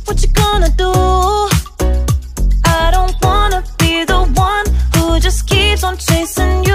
what you gonna do? I don't wanna be the one who just keeps on chasing you.